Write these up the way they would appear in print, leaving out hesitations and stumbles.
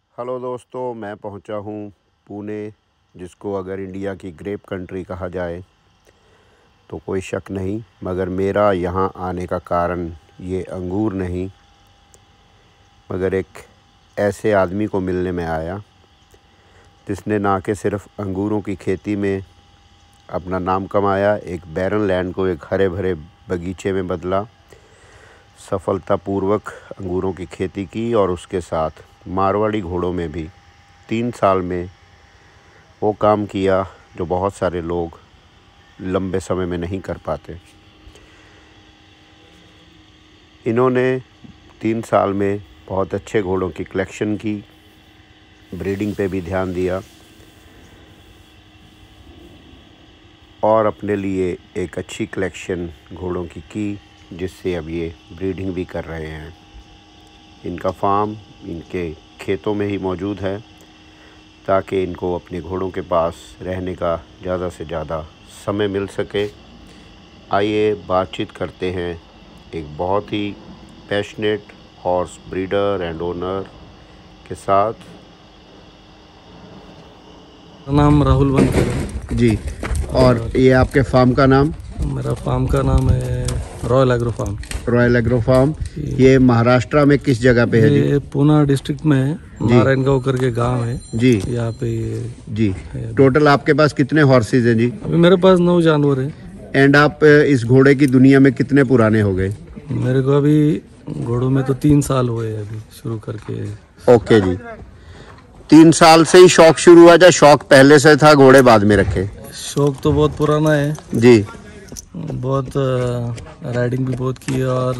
Hello दोस्तों, मैं पहुंचा हूं पुणे, जिसको अगर इंडिया की ग्रेप कंट्री कहा जाए तो कोई शक नहीं। मगर मेरा यहां आने का कारण ये अंगूर नहीं, मगर एक ऐसे आदमी को मिलने में आया जिसने ना कि सिर्फ अंगूरों की खेती में अपना नाम कमाया, एक बैरन लैंड को एक हरे भरे बगीचे में बदला, सफलतापूर्वक अंगूरों की खेती की और उसके साथ मारवाड़ी घोड़ों में भी 3 साल में वो काम किया जो बहुत सारे लोग लंबे समय में नहीं कर पाते। इन्होंने 3 साल में बहुत अच्छे घोड़ों की कलेक्शन की, ब्रीडिंग पे भी ध्यान दिया और अपने लिए एक अच्छी कलेक्शन घोड़ों की, जिससे अब ये ब्रीडिंग भी कर रहे हैं। इनका फार्म इनके खेतों में ही मौजूद है ताकि इनको अपने घोड़ों के पास रहने का ज़्यादा से ज़्यादा समय मिल सके। आइए बातचीत करते हैं एक बहुत ही passionate horse breeder and owner के साथ। नाम राहुल बनकर है जी। और ये आपके फार्म का नाम? मेरा फार्म का नाम है royal agro farm. Royal agro farm. ये महाराष्ट्र में किस जगह पे है? ये पूना डिस्ट्रिक्ट में है, नारायणगांव करके गांव है जी। यहाँ पे जी। टोटल आपके पास कितने हॉर्सेज हैं जी? अभी मेरे पास 9 जानवर है। एंड आप इस घोड़े की दुनिया में कितने पुराने हो गए? मेरे को अभी घोड़ों में तो 3 साल हुए अभी शुरू करके। ओके जी। 3 साल से ही शौक शुरू हुआ या शौक पहले से था, घोड़े बाद में रखे? शौक तो बहुत पुराना है जी। बहुत राइडिंग भी बहुत की है और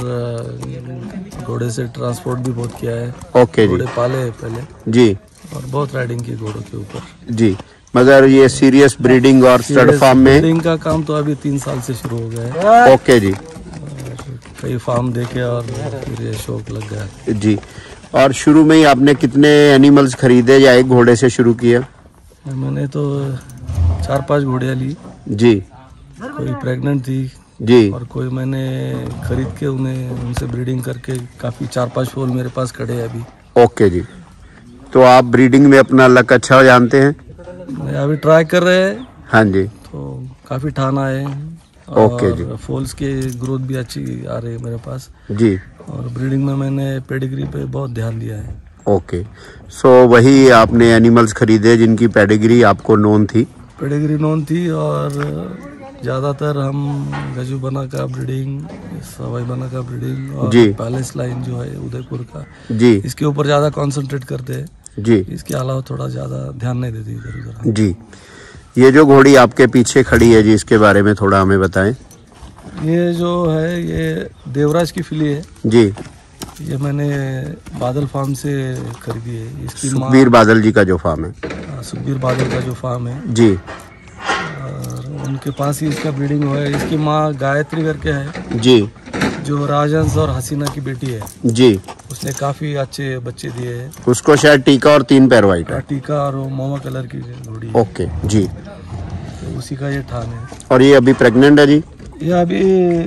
घोड़े से ट्रांसपोर्ट भी बहुत किया है। ओके जी। घोड़े पाले है पहले जी। और बहुत राइडिंग की घोड़ों के ऊपर जी। मगर ये सीरियस ब्रीडिंग और स्टड फार्म में ब्रीडिंग का काम तो अभी 3 साल से शुरू हो गया है। ओके जी। कई फार्म देखे और फिर ये शौक लग गया जी। और शुरू में ही आपने कितने एनिमल्स खरीदे या एक घोड़े से शुरू किया? मैंने तो 4-5 घोड़ियाँ ली जी। कोई प्रेग्नेंट थी जी। और कोई मैंने खरीद के उनसे ब्रीडिंग करके काफ़ी 4-5 फोल मेरे पास खड़े हैं अभी। ओके जी। तो आप ब्रीडिंग में अपना लक अच्छा जानते हैं? अभी ट्राई कर रहे हैं। हाँ जी। तो काफ़ी ठाना है। ओके जी। फॉल्स के ग्रोथ भी अच्छी आ रही है मेरे पास जी। और ब्रीडिंग में मैंने पेडिग्री पे बहुत ध्यान दिया है। ओके। सो वही आपने एनिमल्स खरीदे जिनकी पेडिग्री आपको नोन थी? पेडिग्री नोन थी और ज़्यादातर हम गजू बना का ब्रीडिंग, सवाई बना का ब्रीडिंग और पैलेस लाइन जो है उदयपुर का जी, इसके ऊपर ज़्यादा कंसंट्रेट करते हैं जी। इसके अलावा थोड़ा ज़्यादा ध्यान नहीं देती इधर उधर जी। ये जो घोड़ी आपके पीछे खड़ी है जी, इसके बारे में थोड़ा हमें बताएं। ये जो है ये देवराज की फिली है जी। ये मैंने बादल फार्म से खरीदी है। इसकी सुखबीर बादल जी का जो फार्म है? सुखबीर बादल का जो फार्म है जी। और उनके पास ही इसका ब्रीडिंग हुआ है। इसकी माँ गायत्री करके है जी, जो राजहंस और हसीना की बेटी है जी। उसने काफी अच्छे बच्चे दिए हैं। उसको शायद टीका और 3 पैर वाइट है। टीका और मोमा कलर की घोड़ी। ओके जी। तो उसी का ये ठान है। और ये अभी प्रेग्नेंट है जी? ये अभी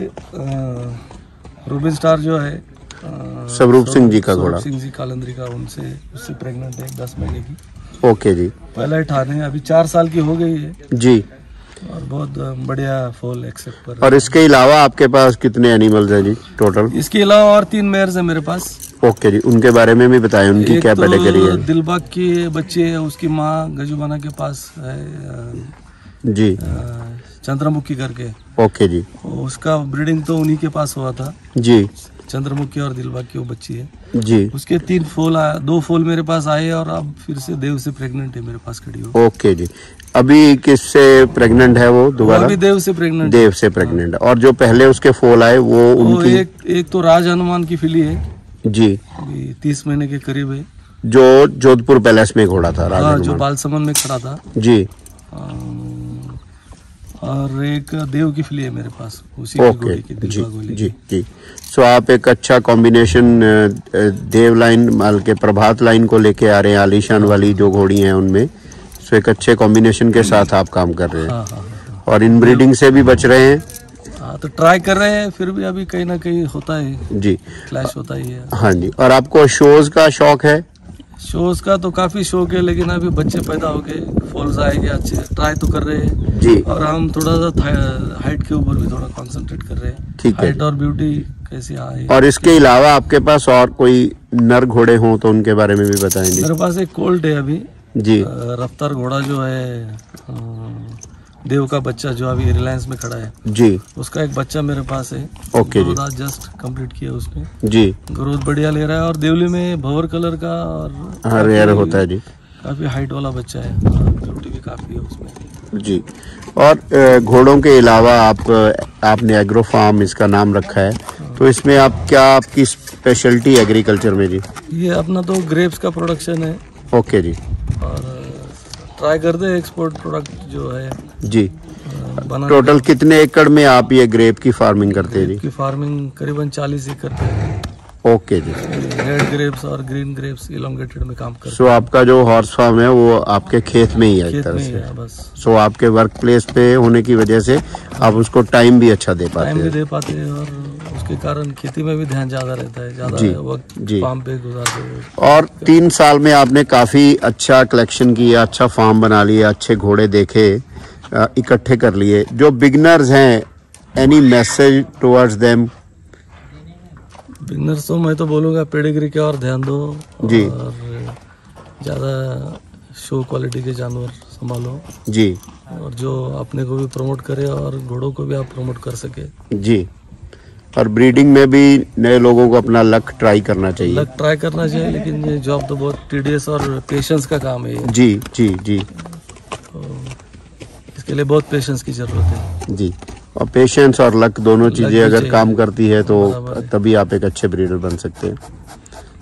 रूबिन स्टार जो है स्वरूप सिंह जी का घोड़ा, सिंह जी कालंदरी का, उससे प्रेग्नेंट है 10 महीने की। ओके जी। पहला ही ठान है, अभी 4 साल की हो गई है जी। और बहुत बढ़िया फॉल एक्सेप्ट कर। और इसके अलावा आपके पास कितने एनिमल्स हैं जी टोटल? इसके अलावा और 3 मेयर्स है मेरे पास। ओके जी। उनके बारे में भी बताएं, उनकी क्या पेडिग्री है? दिलबाग के बच्चे है, उसकी माँ गजूबाना के पास है जी, चंद्रमुखी करके। ओके जी। उसका ब्रीडिंग तो उन्हीं के पास हुआ था जी। चंद्रमुखी और दिलबाग की वो बच्ची है जी। उसके 3 फोल आया, 2 फोल मेरे पास आए और अब फिर से देव से प्रेग्नेंट है मेरे पास खड़ी हो। ओके जी। अभी किससे प्रेग्नेंट है वो दोबारा? अभी देव से प्रेग्नेंट। देव से प्रेग्नेंट। और जो पहले उसके फोल आए वो उनकी? एक तो राज हनुमान की फिली है जी, 30 महीने के करीब है, जो जोधपुर पैलेस में घोड़ा था। हाँ, जो बालसमंद में खड़ा था जी। और एक देव की फिली है मेरे पास उसी ओके की जी जी जी। सो आप एक अच्छा कॉम्बिनेशन देव लाइन माल के प्रभात लाइन को लेके आ रहे हैं, आलीशान वाली जो घोड़ी हैं उनमें। सो एक अच्छे कॉम्बिनेशन के साथ आप काम कर रहे हैं। हाँ, हाँ। और इन ब्रीडिंग से भी बच रहे हैं? हाँ, तो ट्राई कर रहे हैं, फिर भी अभी कहीं ना कहीं होता है जी, क्लैश होता ही है। हाँ जी। और आपको शोज का शौक है? शोज का तो काफी शौक है, लेकिन अभी बच्चे पैदा हो गए, फॉल्स आएंगे अच्छे, ट्राई तो कर रहे हैं जी। और हम थोड़ा सा हाइट के ऊपर भी थोड़ा कंसंट्रेट कर रहे हैं। ठीक है। हाइट और ब्यूटी कैसी आए। और इसके अलावा आपके पास और कोई नर घोड़े हों तो उनके बारे में भी बताएंगे। मेरे पास एक कोल्ट है अभी जी। रफ्तार घोड़ा जो है, देव का बच्चा जो अभी रिलायंस में खड़ा है जी, उसका एक बच्चा मेरे पास है। ओके जी। जस्ट कंप्लीट किया उसने जी। ग्रोथ बढ़िया ले रहा है और देवली में भंवर कलर का और रेयर होता है जी। काफी हाइट वाला बच्चा है, ब्यूटी भी काफी है उसमें जी। और घोड़ों के अलावा आपने एग्रो फार्म इसका नाम रखा है, तो इसमें आप क्या, आपकी स्पेशलिटी एग्रीकल्चर में जी? ये अपना तो ग्रेप्स का प्रोडक्शन है। ओके जी। और ट्राई करते हैं एक्सपोर्ट प्रोडक्ट जो है जी। बना। टोटल कितने एकड़ में आप ये ग्रेप की फार्मिंग करते हैं जी? की फार्मिंग करीबन 40 एकड़ पे है। ओके जी। रेड ग्रेप्स और ग्रीन ग्रेप्स इलोंगेटेड में काम करते हैं। सो आपका जो हॉर्स फार्म है वो आपके खेत में ही है एक तरह से? बस। सो आपके वर्क प्लेस पे होने की वजह से आप उसको टाइम भी अच्छा दे पाते हैं और उसके कारण खेती में भी ध्यान ज्यादा रहता है, ज्यादा वक्त फार्म पे गुजारते हैं। और 3 साल में आपने काफी अच्छा कलेक्शन किया, अच्छा फार्म बना लिया, अच्छे घोड़े देखे, इकट्ठे कर लिए। जो बिगनर्स हैं, any message towards them? Beginners तो मैं तो बोलूँगा पेडिग्री के और ध्यान दो जी। और ज़्यादा शो क्वालिटी के जानवर संभालो जी। और जो अपने को भी प्रमोट करे और घोड़ों को भी आप प्रमोट कर सके जी। और ब्रीडिंग में भी नए लोगों को अपना लक ट्राई करना चाहिए। लेकिन ये जॉब तो बहुत टीडियस और पेशेंस का काम है। जी जी जी। तो इसके लिए बहुत पेशेंस की जरूरत है जी। और पेशेंस और लक दोनों चीजें अगर काम करती है तो तभी आप एक अच्छे ब्रीडर बन सकते हैं।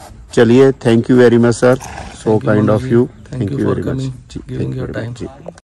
चलिए, thank you very much sir, so kind of you. Thank you very much ji.